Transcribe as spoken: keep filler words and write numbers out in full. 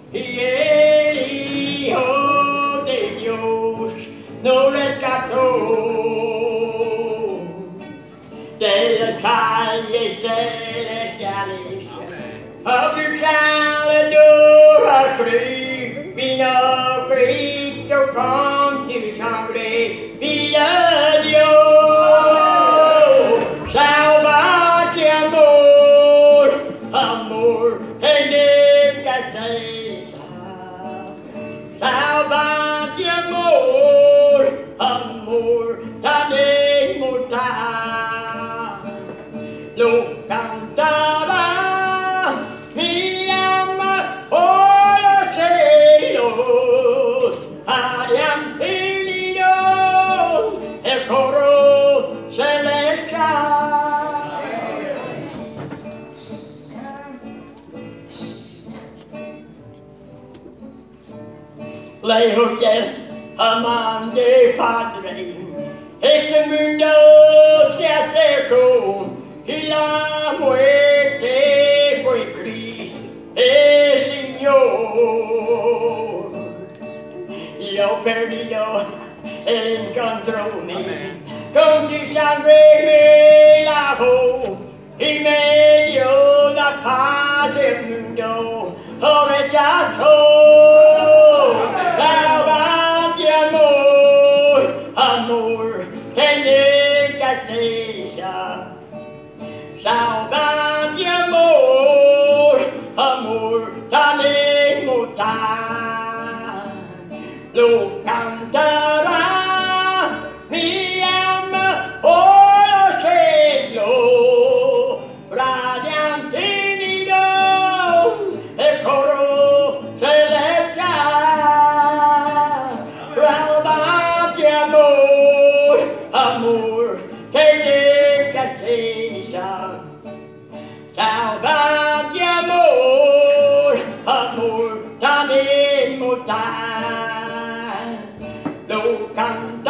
y el Hijo de Dios nos rescató de las calles celestiales. A buscar la cruz, vino Cristo con tu sangre, vida Dios, salvaje amor, amor que nunca cesa, salvaje amor, amor tan inmortal, lo cantará. Mi alma por los cielos, hayan venido el coro celestial. Lejos del amante Padre, este mundo se acercó y la muerte fue Cristo el Señor. Yo perdido, Él encontróme, con tu sangre me lavó y me dio la paz del mundo, oh rechazó. Salvaje amor, amor que nunca cesa. Salvaje amor, amor tan inmortal, lo cantará mi alma por los siglos, radiante nido, el coro celestial. Salvaje amor, amor que nunca cesa. Salvaje amor, amor tan inmortal, lo canta.